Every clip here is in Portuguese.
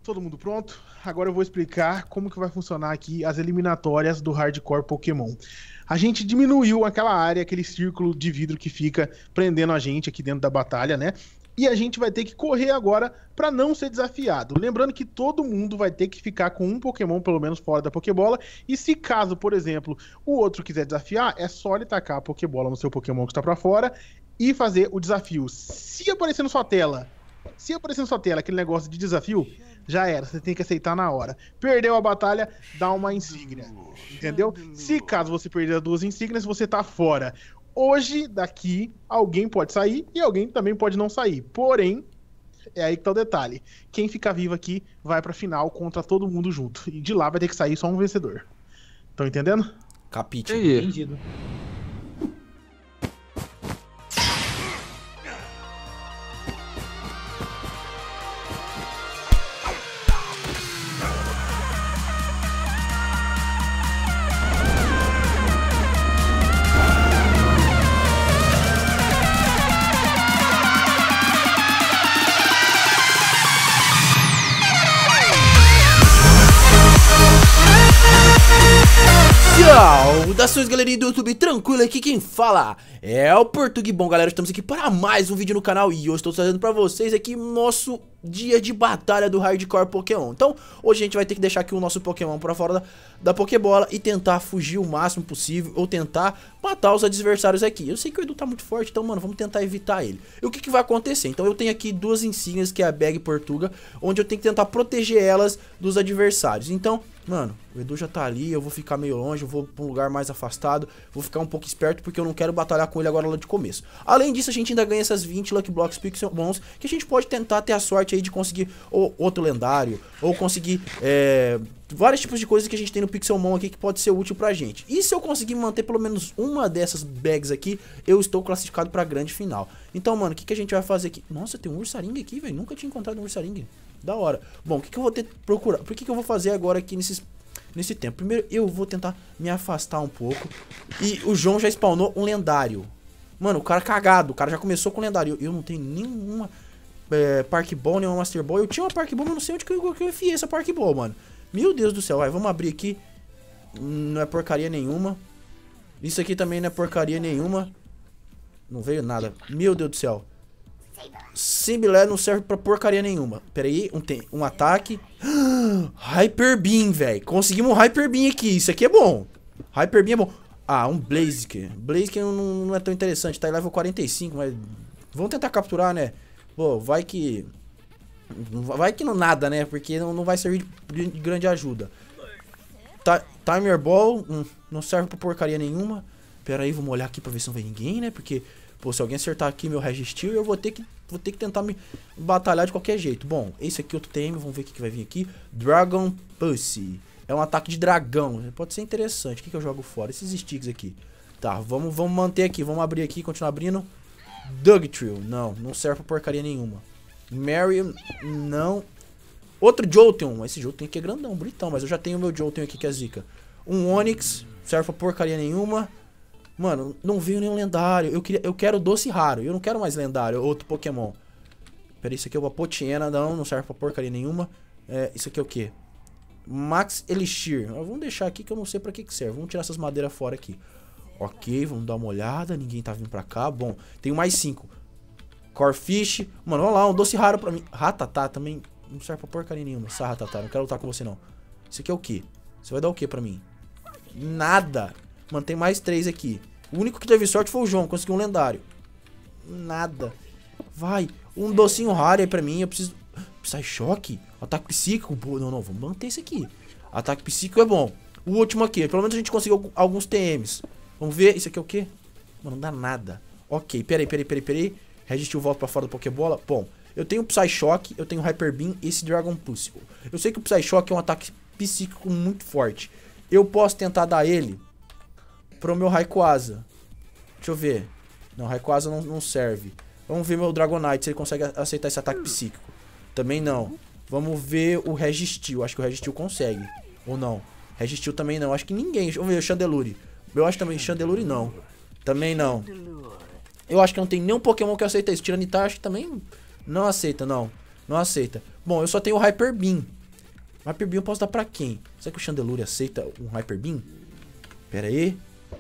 Todo mundo pronto? Agora eu vou explicar como que vai funcionar aqui as eliminatórias do Hardcore Pokémon. A gente diminuiu aquela área, aquele círculo de vidro que fica prendendo a gente aqui dentro da batalha, né? E a gente vai ter que correr agora para não ser desafiado. Lembrando que todo mundo vai ter que ficar com um Pokémon pelo menos fora da Pokébola. E se caso, por exemplo, o outro quiser desafiar, é só ele tacar a Pokébola no seu Pokémon que está para fora e fazer o desafio. Se aparecer na sua tela aquele negócio de desafio, já era, você tem que aceitar na hora. Perdeu a batalha, dá uma insígnia, entendeu? Se caso você perder as duas insígnias, você tá fora. Hoje, daqui, alguém pode sair e alguém também pode não sair. Porém, é aí que tá o detalhe. Quem ficar vivo aqui vai pra final contra todo mundo junto. E de lá vai ter que sair só um vencedor. Estão entendendo? Capite. Entendido. Saudações, galerinha do YouTube, tranquilo, aqui quem fala é o Portugue. Bom, galera, estamos aqui para mais um vídeo no canal e hoje estou trazendo para vocês aqui nosso dia de batalha do Hardcore Pokémon. Então, hoje a gente vai ter que deixar aqui o nosso Pokémon para fora da Pokébola e tentar fugir o máximo possível ou tentar matar os adversários aqui. Eu sei que o Edu tá muito forte, então, mano, vamos tentar evitar ele. E o que vai acontecer? Então, eu tenho aqui duas insígnias, que é a Bag e Portuga, onde eu tenho que tentar proteger elas dos adversários. Então, mano, o Edu já tá ali, eu vou ficar meio longe, eu vou pra um lugar mais afastado, vou ficar um pouco esperto porque eu não quero batalhar com ele agora lá de começo. Além disso, a gente ainda ganha essas 20 Lucky Blocks Pixelmons, que a gente pode tentar ter a sorte aí de conseguir ou outro lendário, ou conseguir vários tipos de coisas que a gente tem no Pixelmon aqui que pode ser útil pra gente. E se eu conseguir manter pelo menos uma dessas bags aqui, eu estou classificado pra grande final. Então, mano, o que a gente vai fazer aqui? Nossa, tem um Ursaring aqui, velho, nunca tinha encontrado um Ursaring. Da hora. Bom, o que eu vou ter que procurar? Por que eu vou fazer agora aqui nesse tempo? Primeiro, eu vou tentar me afastar um pouco. E o João já spawnou um lendário. Mano, o cara cagado. O cara já começou com lendário. Eu não tenho nenhuma Park Ball, nenhuma Master Ball. Eu tinha uma Park Ball, mas não sei onde que eu enfiei essa Park Ball, mano. Meu Deus do céu. Vai, vamos abrir aqui. Não é porcaria nenhuma. Isso aqui também não é porcaria nenhuma. Não veio nada. Meu Deus do céu. Simbilé não serve pra porcaria nenhuma. Pera aí, um ataque. Hyper Beam, velho. Conseguimos um Hyper Beam aqui. Isso aqui é bom. Hyper Beam é bom. Ah, um Blaziken. Blaziken não é tão interessante. Tá em level 45, mas vamos tentar capturar, né? Pô, vai que não nada, né? Porque não vai servir de grande ajuda. Timer Ball não serve pra porcaria nenhuma. Pera aí, vamos olhar aqui pra ver se não vem ninguém, né? Porque, pô, se alguém acertar aqui meu Registeel, eu vou ter que tentar me batalhar de qualquer jeito. Bom, esse aqui é outro TM, vamos ver o que vai vir aqui. Dragon Pussy. É um ataque de dragão. Pode ser interessante. O que eu jogo fora? Esses sticks aqui. Tá, vamos manter aqui. Vamos abrir aqui, continuar abrindo. Dugtrio. Não serve pra porcaria nenhuma. Marion, não. Outro Jolteon. Esse Jolteon aqui é grandão, bonitão. Mas eu já tenho o meu Jolteon aqui que é zica. Um Onix. Serve pra porcaria nenhuma. Mano, não veio nenhum lendário. Eu quero doce raro. Eu não quero mais lendário, outro Pokémon. Pera aí, isso aqui é uma Potiena. Não serve pra porcaria nenhuma. Isso aqui é o quê? Max Elixir. Vamos deixar aqui que eu não sei pra que serve. Vamos tirar essas madeiras fora aqui. Ok, vamos dar uma olhada. Ninguém tá vindo pra cá. Bom, tenho mais 5. Corfish. Mano, vamos lá, um doce raro pra mim. Ratatá também não serve pra porcaria nenhuma. Essa Ratatá, não quero lutar com você não. Isso aqui é o quê? Você vai dar o quê pra mim? Nada. Mano, tem mais 3 aqui. O único que teve sorte foi o João, conseguiu um lendário. Nada. Vai, um docinho raro aí pra mim. Eu preciso... Psy-Shock? Ataque psíquico? Não, vamos manter esse aqui. Ataque psíquico é bom. O último aqui, pelo menos a gente conseguiu alguns TMs. Vamos ver, isso aqui é o quê? Mano, não dá nada. Ok, peraí. Registeel volta pra fora da Pokébola. Bom, eu tenho Psy-Shock, eu tenho Hyper Beam e esse Dragon Pulse. Eu sei que o Psy-Shock é um ataque psíquico muito forte. Eu posso tentar dar ele pro meu Rayquaza. Deixa eu ver. Não, Rayquaza não serve. Vamos ver meu Dragonite, se ele consegue aceitar esse ataque psíquico. Também não. Vamos ver o Registeel. Acho que o Registeel consegue. Ou não. Registeel também não. Acho que ninguém. Vamos ver o Chandelure. Eu acho também. Chandelure não. Também não. Eu acho que não tem nenhum Pokémon que aceita isso. Tiranitar acho que também não aceita, não. Não aceita. Bom, eu só tenho o Hyper Beam. Hyper Beam eu posso dar pra quem? Será que o Chandelure aceita um Hyper Beam? Pera aí.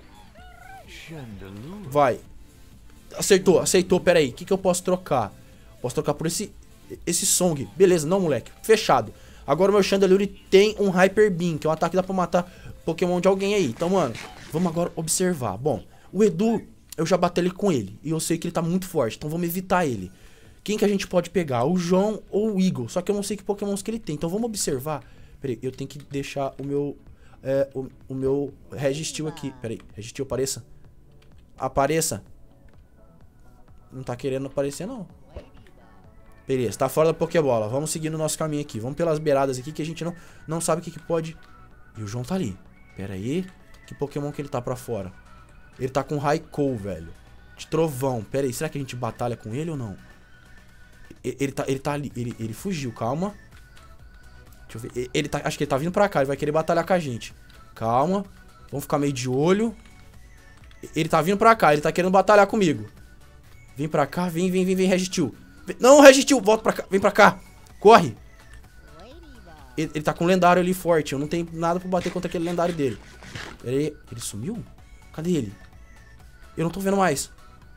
Vai. Acertou, aceitou. Pera aí. O que eu posso trocar? Posso trocar por esse Song. Beleza, não, moleque. Fechado. Agora o meu Chandelure tem um Hyper Beam, que é um ataque que dá pra matar Pokémon de alguém aí. Então, mano, vamos agora observar. Bom, o Edu, eu já batalhei com ele. E eu sei que ele tá muito forte, então vamos evitar ele. Quem que a gente pode pegar? O João ou o Eagle? Só que eu não sei que Pokémons que ele tem. Então vamos observar. Peraí, eu tenho que deixar o meu... o meu Registeel aqui. Peraí, Registeel, apareça. Apareça. Não tá querendo aparecer, não. Beleza, tá fora da Pokébola. Vamos seguir no nosso caminho aqui. Vamos pelas beiradas aqui que a gente não sabe o que pode... E o João tá ali. Pera aí. Que Pokémon que ele tá pra fora? Ele tá com Raikou, velho. De trovão. Pera aí, será que a gente batalha com ele ou não? Ele tá ali. Ele fugiu, calma. Deixa eu ver. Acho que ele tá vindo pra cá. Ele vai querer batalhar com a gente. Calma. Vamos ficar meio de olho. Ele tá vindo pra cá. Ele tá querendo batalhar comigo. Vem pra cá. Vem, Registeel. Não, Registeel, volta pra cá. Vem pra cá. Corre. Ele tá com um lendário ali forte. Eu não tenho nada pra bater contra aquele lendário dele. Pera aí. Ele sumiu? Cadê ele? Eu não tô vendo mais.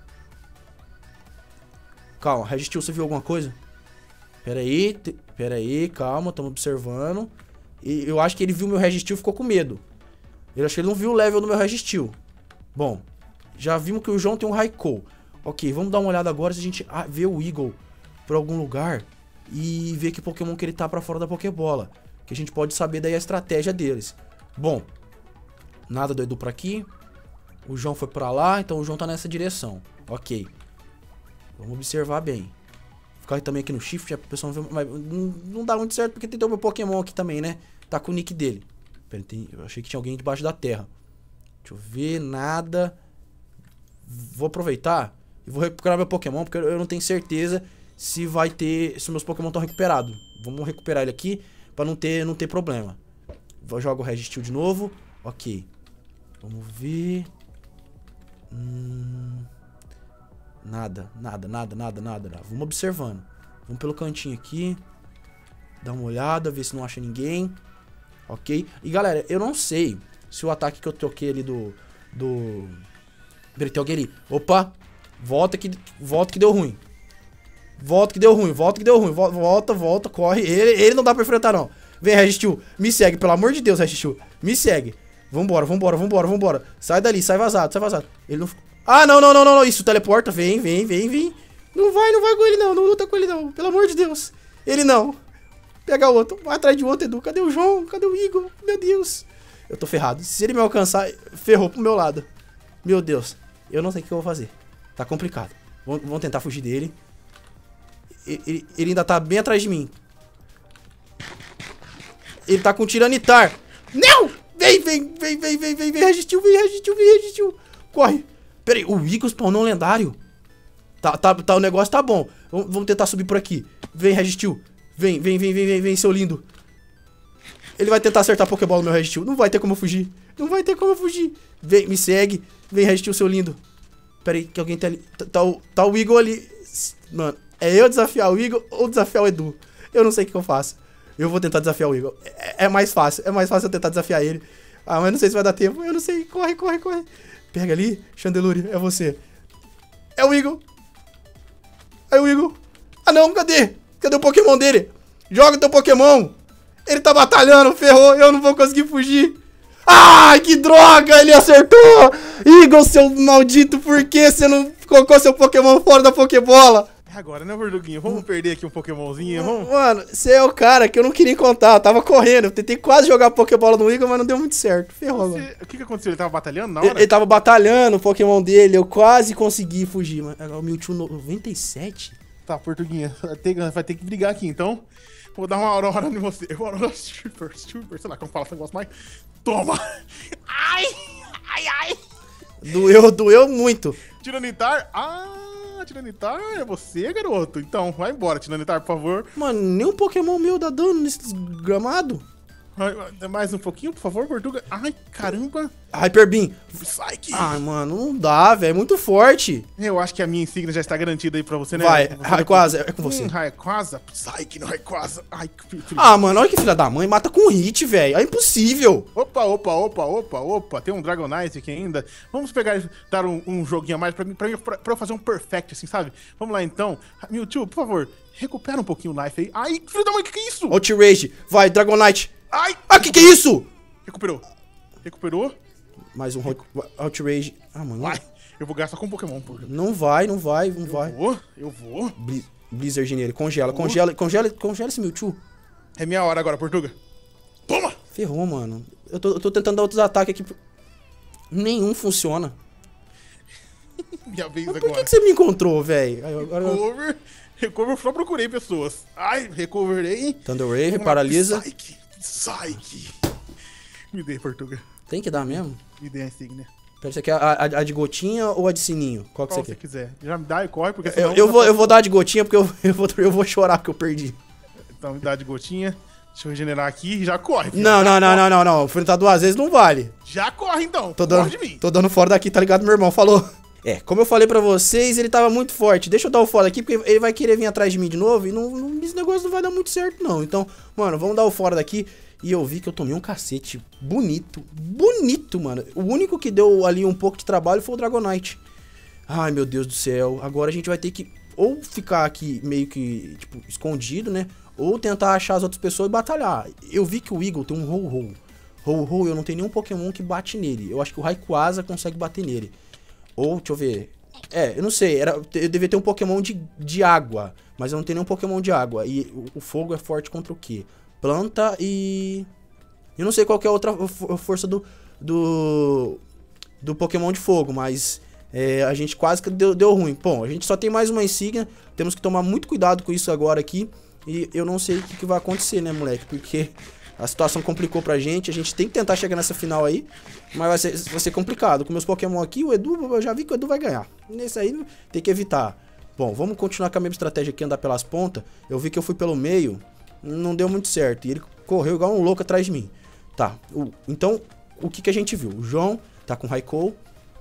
Calma, Registeel, você viu alguma coisa? Pera aí, calma, estamos observando. E eu acho que ele viu meu Registeel e ficou com medo. Eu acho que ele não viu o level do meu Registeel. Bom, já vimos que o João tem um Raikou. Ok, vamos dar uma olhada agora se a gente vê o Eagle por algum lugar e ver que Pokémon que ele tá pra fora da Pokébola. Que a gente pode saber daí a estratégia deles. Bom, nada do Edu pra aqui. O João foi pra lá, então o João tá nessa direção. Ok. Vamos observar bem. Ficar também aqui no shift, a pessoa não vê, mas não dá muito certo porque tem o meu Pokémon aqui também, né? Tá com o nick dele. Pera, eu achei que tinha alguém debaixo da terra. Deixa eu ver, nada. Vou aproveitar e vou recuperar meu Pokémon, porque eu não tenho certeza se vai ter, se meus Pokémon estão recuperados. Vamos recuperar ele aqui pra não ter problema. Vou jogar o Registeel de novo. Ok. Vamos ver. Nada. Vamos observando. Vamos pelo cantinho aqui. Dar uma olhada, ver se não acha ninguém. Ok. E galera, eu não sei se o ataque que eu troquei ali do... Peraí, tem alguém ali. Opa! Volta que deu ruim. Volta, corre. Ele não dá pra enfrentar, não. Vem, Registeel. Me segue, pelo amor de Deus, Registeel. Me segue. Vambora. Sai dali, sai vazado. Ele não... Ah, não. Isso, teleporta. Vem. Não vai com ele, não. Não luta com ele, não. Pelo amor de Deus. Ele não. Pega outro. Vai atrás de outro, Edu. Cadê o João? Cadê o Eagle? Meu Deus. Eu tô ferrado. Se ele me alcançar, ferrou pro meu lado. Meu Deus. Eu não sei o que eu vou fazer. Tá complicado. Vamos tentar fugir dele. Ele ainda tá bem atrás de mim. Ele tá com Tiranitar. Não! Vem, Registeel. Corre. Pera aí, o Eagle spawnou um lendário. O negócio tá bom. Vamos tentar subir por aqui. Vem, Registeel. Vem, seu lindo. Ele vai tentar acertar a Pokébola no meu Registeel. Não vai ter como fugir. Vem, me segue. Vem, Registeel, seu lindo. Pera aí, que alguém tá ali. Tá o Eagle ali. Mano, é eu desafiar o Eagle ou desafiar o Edu? Eu não sei o que eu faço. Eu vou tentar desafiar o Eagle. É mais fácil. É mais fácil eu tentar desafiar ele. Ah, mas não sei se vai dar tempo. Eu não sei. Corre. Pega ali. Chandelure, é você. É o Eagle. Ah, não. Cadê? Cadê o Pokémon dele? Joga teu Pokémon. Ele tá batalhando. Ferrou. Eu não vou conseguir fugir. Ai, que droga. Ele acertou. Eagle, seu maldito. Por que você não colocou seu Pokémon fora da Pokébola? Agora, né, Verduguinho? Vamos perder aqui um Pokémonzinho, vamos? Mano, você é o cara que eu não queria contar. Eu tava correndo. Eu tentei quase jogar Pokébola no Eagle, mas não deu muito certo. Ferrou, mano. O que aconteceu? Ele tava batalhando na hora? Ele tava batalhando o Pokémon dele. Eu quase consegui fugir, mano. O Mewtwo 97? Tá, Portuguinha. Vai ter que brigar aqui, então. Vou dar uma Aurora em você. Aurora Super, sei lá como fala esse negócio mais. Toma! Ai! Doeu muito. Tiranitar. Tiranitar é você, garoto. Então, vai embora, Tiranitar, por favor. Mano, nenhum Pokémon meu dá dano nesse gramado. Mais um pouquinho, por favor, Portuga. Ai, caramba. Hyper Beam. Psyche. Ai, mano, não dá, velho. É muito forte. Eu acho que a minha insígnia já está garantida aí pra você, né? Vai, Rayquaza, é com você. Rayquaza? Psyche, não Rayquaza. Ai, que Ah, mano, olha que filha da mãe. Mata com hit, velho. É impossível. Opa. Tem um Dragonite aqui ainda. Vamos pegar e dar um joguinho a mais pra eu fazer um perfect, assim, sabe? Vamos lá, então. Mewtwo, por favor, recupera um pouquinho o life aí. Ai, filho da mãe, que é isso? Outrage. Vai, Dragonite. Ai! Ah, que é isso? Recuperou? Mais um Outrage. Ah, mano. Vai, eu vou gastar com um Pokémon, porra. Não vai. Eu vou. Blizzard nele. Congela esse Mewtwo. É minha hora agora, Portuga. Toma! Ferrou, mano. Eu tô tentando dar outros ataques aqui. Nenhum funciona. Minha vez Mas agora. por que você me encontrou, velho? Recover, só procurei pessoas. Ai, recoverei. Thunder Wave, paralisa. Psyche. Me dê, Portuga. Tem que dar mesmo? Me dê a insígnia. Pera, você quer a de gotinha ou a de sininho? Qual que você quer? Quiser. Já me dá e corre, porque senão... Eu vou dar a de gotinha porque eu vou chorar porque eu perdi. Então me dá a de gotinha. Deixa eu regenerar aqui e já corre. Filho. Não. Enfrentar duas vezes não vale. Já corre, então. Corre de mim. Tô dando fora daqui, tá ligado? Meu irmão falou. Como eu falei pra vocês, ele tava muito forte. Deixa eu dar o fora aqui, porque ele vai querer vir atrás de mim de novo e esse negócio não vai dar muito certo, não. Então, mano, vamos dar o fora daqui. E eu vi que eu tomei um cacete bonito, mano. O único que deu ali um pouco de trabalho foi o Dragonite. Ai, meu Deus do céu. Agora a gente vai ter que ou ficar aqui meio que, tipo, escondido, né? Ou tentar achar as outras pessoas e batalhar. Eu vi que o Eagle tem um Ho-Ho. Ho-Ho, eu não tenho nenhum Pokémon que bate nele. Eu acho que o Rayquaza consegue bater nele. Ou, deixa eu ver. Eu não sei. Eu devia ter um Pokémon de água. Mas eu não tenho nenhum Pokémon de água. E o fogo é forte contra o quê? Planta e... Eu não sei qual que é a outra força do Pokémon de fogo. Mas a gente quase que deu ruim. Bom, a gente só tem mais uma insígnia. Temos que tomar muito cuidado com isso agora aqui. E eu não sei o que vai acontecer, né, moleque? Porque a situação complicou pra gente. A gente tem que tentar chegar nessa final aí. Mas vai ser complicado. Com meus Pokémon aqui, o Edu, eu já vi que o Edu vai ganhar. Nesse aí tem que evitar. Bom, vamos continuar com a mesma estratégia aqui, andar pelas pontas. Eu vi que eu fui pelo meio. Não deu muito certo. E ele correu igual um louco atrás de mim. Tá. Então, o que a gente viu? O João tá com Raikou.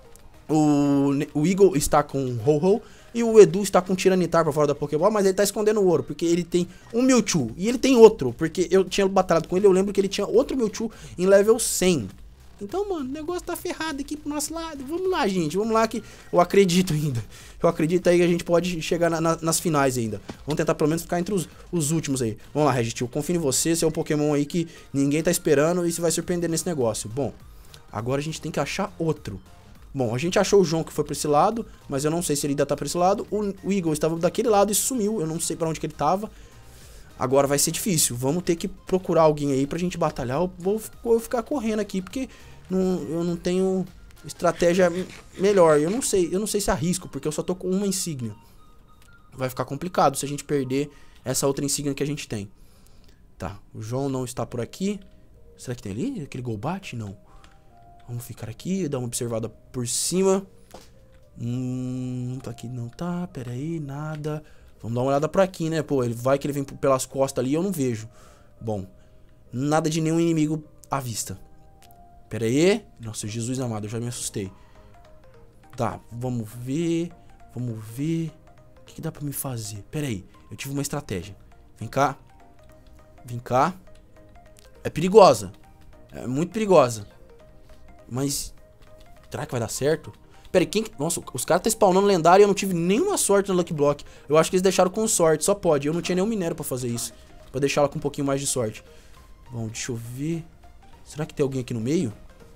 O Eagle está com Ho-Ho. E o Edu está com Tiranitar pra fora da Pokéball, mas ele tá escondendo o ouro, porque ele tem um Mewtwo. E ele tem outro, porque eu tinha batalhado com ele, eu lembro que ele tinha outro Mewtwo em level 100. Então, mano, o negócio tá ferrado aqui pro nosso lado. Vamos lá, gente, vamos lá que eu acredito ainda. Eu acredito aí que a gente pode chegar nas finais ainda. Vamos tentar pelo menos ficar entre os últimos aí. Vamos lá, Registeel, confio em você, você é um Pokémon aí que ninguém tá esperando e você vai surpreender nesse negócio. Bom, agora a gente tem que achar outro. Bom, a gente achou o João que foi pra esse lado, mas eu não sei se ele ainda tá pra esse lado. O Eagle estava daquele lado e sumiu, eu não sei pra onde que ele tava. Agora vai ser difícil, vamos ter que procurar alguém aí pra gente batalhar. Eu vou ficar correndo aqui, porque eu não tenho estratégia melhor. Eu não sei se arrisco, porque eu só tô com uma insígnia. Vai ficar complicado se a gente perder essa outra insígnia que a gente tem. Tá, o João não está por aqui. Será que tem ali aquele Golbat? Não. Vamos ficar aqui, dar uma observada por cima. Tá aqui, não tá. Pera aí, nada. Vamos dar uma olhada por aqui, né? Pô, vai que ele vem pelas costas ali e eu não vejo. Bom, nada de nenhum inimigo à vista. Pera aí. Nossa, Jesus amado, eu já me assustei. Tá, vamos ver. Vamos ver. O que dá pra me fazer? Pera aí, eu tive uma estratégia. Vem cá. Vem cá. É perigosa. É muito perigosa. Mas será que vai dar certo? Pera aí, nossa, os caras tá spawnando lendário e eu não tive nenhuma sorte no Lucky Block. Eu acho que eles deixaram com sorte, só pode. Eu não tinha nenhum minério pra fazer isso. Pra deixar ela com um pouquinho mais de sorte. Bom, deixa eu ver. Será que tem alguém aqui no meio?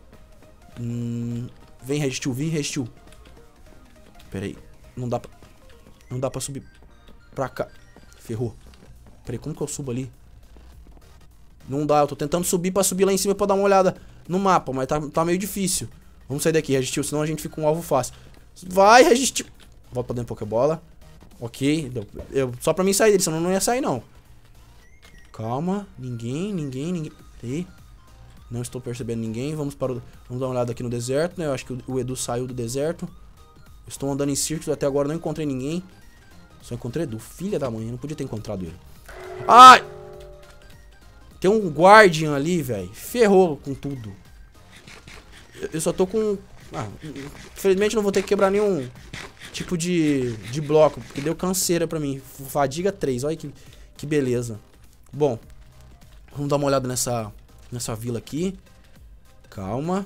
Vem, Registeel, vem, Registeel. Pera aí, não dá pra subir pra cá. Ferrou. Pera aí, como que eu subo ali? Não dá, eu tô tentando subir pra subir lá em cima pra dar uma olhada no mapa, mas tá meio difícil. Vamos sair daqui, Registeel, senão a gente fica um alvo fácil. Vai, Registeel. Volta pra dentro da Pokébola. Ok, só pra mim sair dele, senão não ia sair não. Calma, ninguém. Aí. Não estou percebendo ninguém. Vamos dar uma olhada aqui no deserto, né? Eu acho que o Edu saiu do deserto. Estou andando em círculos, até agora não encontrei ninguém. Só encontrei Edu, filha da mãe, eu não podia ter encontrado ele. Ai! Tem um Guardian ali, velho. Ferrou com tudo. Eu só tô com... Ah, infelizmente não vou ter que quebrar nenhum tipo de bloco, porque deu canseira pra mim. Fadiga 3, olha que beleza. Bom, vamos dar uma olhada nessa vila aqui. Calma.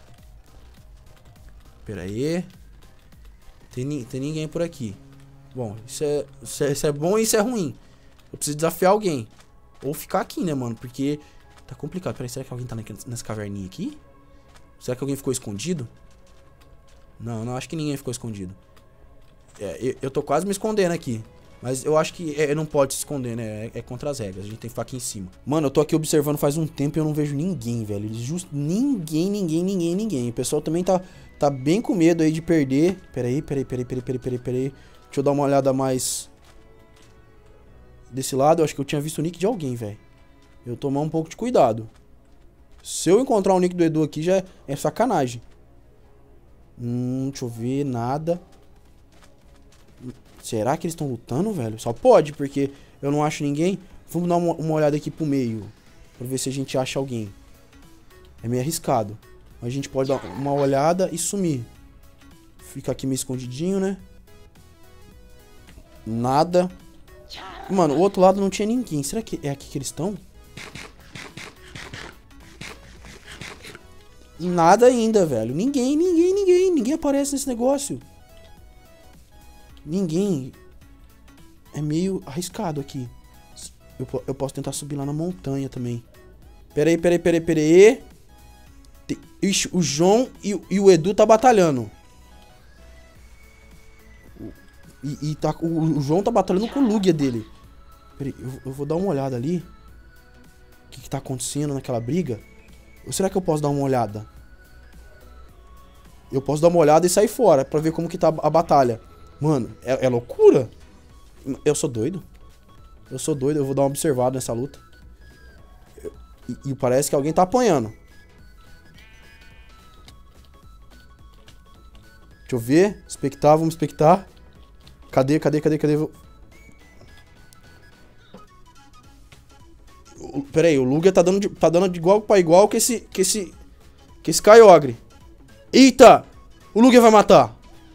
Pera aí. Tem ninguém por aqui. Bom, isso é bom e isso é ruim. Eu preciso desafiar alguém. Ou ficar aqui, né, mano? Porque tá complicado. Peraí, será que alguém tá nessa caverninha aqui? Será que alguém ficou escondido? Não, acho que ninguém ficou escondido. Eu tô quase me escondendo aqui. Mas eu acho que não pode se esconder, né? É contra as regras. A gente tem que ficar aqui em cima. Mano, eu tô aqui observando faz um tempo e eu não vejo ninguém, velho. Ninguém. O pessoal também tá bem com medo aí de perder. Peraí. Deixa eu dar uma olhada mais desse lado. Eu acho que eu tinha visto o nick de alguém, velho. Eu tomar um pouco de cuidado. Se eu encontrar o nick do Edu aqui, já é sacanagem. Deixa eu ver, nada. Será que eles estão lutando, velho? Só pode, porque eu não acho ninguém. Vamos dar uma olhada aqui pro meio, pra ver se a gente acha alguém. É meio arriscado. Mas a gente pode dar uma olhada e sumir. Fica aqui meio escondidinho, né? Nada. Mano, o outro lado não tinha ninguém. Será que é aqui que eles estão? Nada ainda, velho. Ninguém aparece nesse negócio. Ninguém. É meio arriscado aqui. Eu posso tentar subir lá na montanha também. Peraí. Ixi, o João e o Edu tá batalhando. O João tá batalhando com o Lugia dele. Peraí, eu vou dar uma olhada ali. O que tá acontecendo naquela briga? Ou será que eu posso dar uma olhada? Eu posso dar uma olhada e sair fora pra ver como que tá a batalha. Mano, é loucura? Eu sou doido. Eu vou dar uma observada nessa luta. E parece que alguém tá apanhando. Deixa eu ver. Vamos expectar. Cadê? Pera aí, o Lugia tá dando de igual pra igual que esse Kyogre. Eita! O Lugia vai matar.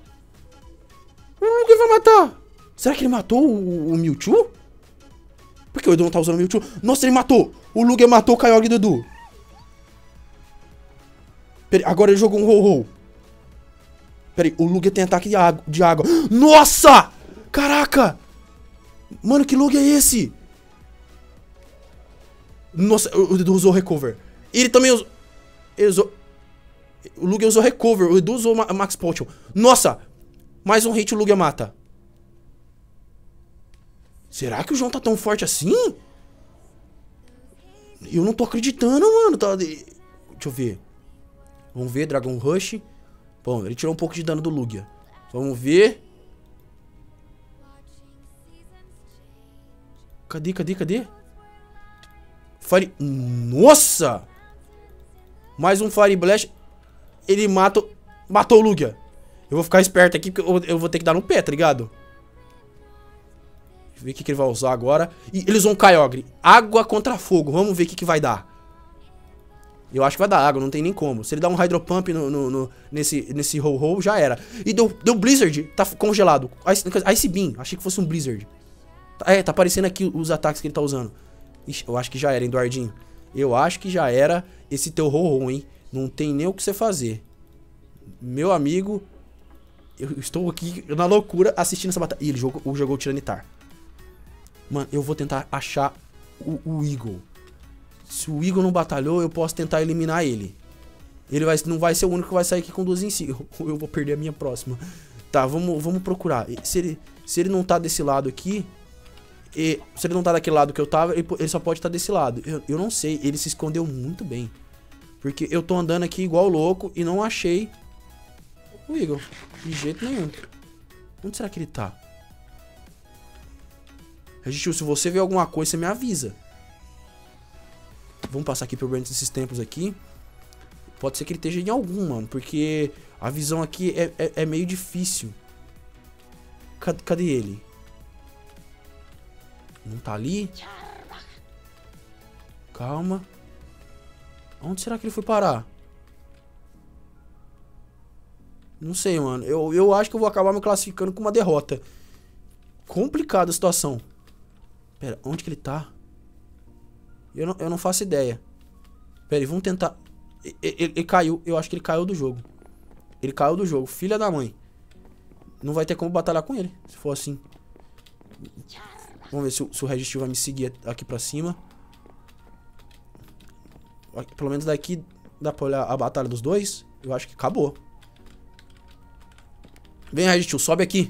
Será que ele matou o Mewtwo? Por que o Edu não tá usando o Mewtwo? Nossa, ele matou! O Lugia matou o Kyogre do Edu. Pera aí, agora ele jogou um Ho-Ho. Pera aí, o Lugia tem ataque de água. Nossa! Caraca! Mano, que Lugia é esse? Nossa, o Edu usou Recover. Ele também usou... O Lugia usou Recover. O Edu usou Max Potion. Nossa! Mais um hit o Lugia mata. Será que o João tá tão forte assim? Eu não tô acreditando, mano. Deixa eu ver. Vamos ver, Dragon Rush. Bom, ele tirou um pouco de dano do Lugia. Vamos ver. Cadê? Fire... Nossa! Mais um Fire Blast. Ele matou o Lugia. Eu vou ficar esperto aqui, porque eu vou ter que dar no pé, tá ligado? Deixa eu ver o que ele vai usar agora. E ele usou um Kyogre. Água contra fogo. Vamos ver o que vai dar. Eu acho que vai dar água, não tem nem como. Se ele dar um Hydro Pump nesse Ho-Ho, já era. E deu Blizzard. Tá congelado. Ice Beam. Achei que fosse um Blizzard. Tá aparecendo aqui os ataques que ele tá usando. Ixi, eu acho que já era, hein, Eduardinho. Eu acho que já era esse teu Ho-Ho, hein. Não tem nem o que você fazer. Meu amigo... Eu estou aqui na loucura assistindo essa batalha. Ih, ele jogou o Tiranitar. Mano, eu vou tentar achar o Eagle. Se o Eagle não batalhou, eu posso tentar eliminar ele. Ele não vai ser o único que vai sair aqui com 2 em si. Eu vou perder a minha próxima. Tá, vamos procurar. Se ele não tá desse lado aqui... se ele não tá daquele lado que eu tava, ele só pode estar desse lado. Eu não sei, ele se escondeu muito bem. Porque eu tô andando aqui igual louco e não achei o Eagle. De jeito nenhum. Onde será que ele tá? Registro, se você vê alguma coisa, você me avisa. Vamos passar aqui por dentro desses templos aqui. Pode ser que ele esteja em algum, mano. Porque a visão aqui é meio difícil. Cadê ele? Não tá ali? Calma. Onde será que ele foi parar? Não sei, mano. Eu acho que eu vou acabar me classificando com uma derrota. Complicada a situação. Pera, onde que ele tá? Eu não faço ideia. Pera aí, vamos tentar... Ele caiu. Eu acho que ele caiu do jogo. Ele caiu do jogo. Filha da mãe. Não vai ter como batalhar com ele, se for assim. Vamos ver se o Registeel vai me seguir aqui pra cima. Pelo menos daqui dá pra olhar a batalha dos dois. Eu acho que acabou. Vem, Registeel, sobe aqui.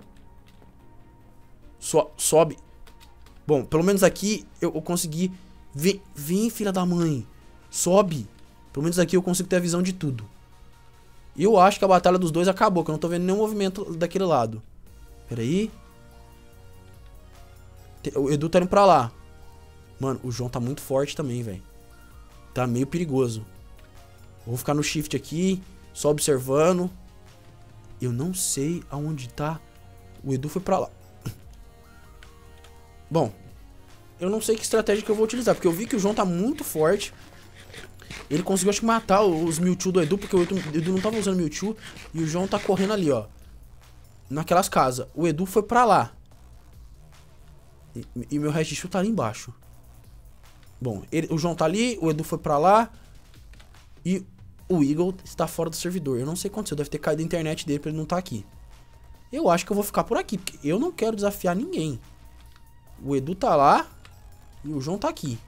Sobe. Bom, pelo menos aqui eu consegui... Vem, filha da mãe. Sobe. Pelo menos aqui eu consigo ter a visão de tudo. E eu acho que a batalha dos dois acabou, que eu não tô vendo nenhum movimento daquele lado. Pera aí. O Edu tá indo pra lá. Mano, o João tá muito forte também, velho. Tá meio perigoso. Vou ficar no shift aqui, só observando. Eu não sei aonde tá. O Edu foi pra lá. Bom, eu não sei que estratégia que eu vou utilizar, porque eu vi que o João tá muito forte. Ele conseguiu, acho que, matar os Mewtwo do Edu, porque o Edu não tava usando Mewtwo. E o João tá correndo ali, ó. Naquelas casas. O Edu foi pra lá. E meu Registeel tá ali embaixo. Bom, o João tá ali, o Edu foi pra lá. E o Eagle está fora do servidor. Eu não sei o que aconteceu, deve ter caído a internet dele pra ele não tá aqui. Eu acho que eu vou ficar por aqui, porque eu não quero desafiar ninguém. O Edu tá lá e o João tá aqui.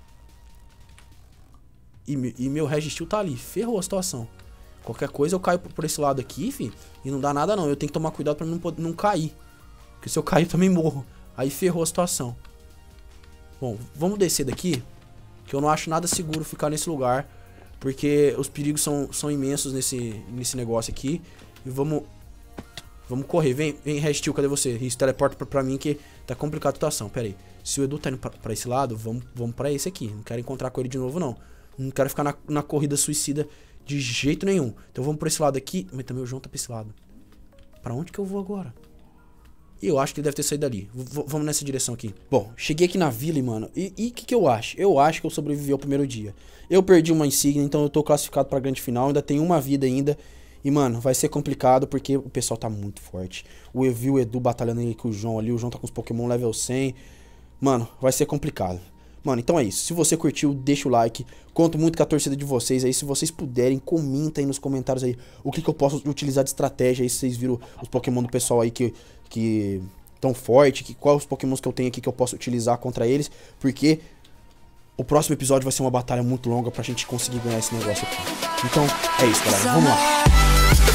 E meu Registeel tá ali. Ferrou a situação. Qualquer coisa eu caio por esse lado aqui, fi. E não dá nada não. Eu tenho que tomar cuidado pra não cair. Porque se eu cair eu também morro. Aí ferrou a situação. Bom, vamos descer daqui. Que eu não acho nada seguro ficar nesse lugar. Porque os perigos são imensos nesse negócio aqui. E vamos correr. Vem, Registeel, cadê você? Isso, teleporta pra mim que tá complicada a situação. Pera aí. Se o Edu tá indo pra esse lado, vamos pra esse aqui. Não quero encontrar com ele de novo, não. Não quero ficar na corrida suicida de jeito nenhum. Então vamos por esse lado aqui. Mas também o João tá pra esse lado. Pra onde que eu vou agora? Eu acho que ele deve ter saído dali. Vamos nessa direção aqui. Bom, cheguei aqui na vila, mano. E o que eu acho? Eu acho que eu sobrevivi ao primeiro dia. Eu perdi uma insígnia, então eu tô classificado pra grande final. Ainda tenho uma vida ainda. E, mano, vai ser complicado porque o pessoal tá muito forte. Eu vi o Edu batalhando aí com o João ali. O João tá com os Pokémon level 100. Mano, vai ser complicado. Mano, então é isso. Se você curtiu, deixa o like. Conto muito com a torcida de vocês aí. Se vocês puderem, comenta aí nos comentários aí o que eu posso utilizar de estratégia aí. Se vocês viram os Pokémon do pessoal aí que tão forte. Quais os Pokémons que eu tenho aqui que eu posso utilizar contra eles. Porque o próximo episódio vai ser uma batalha muito longa pra gente conseguir ganhar esse negócio aqui. Então é isso, galera. Vamos lá.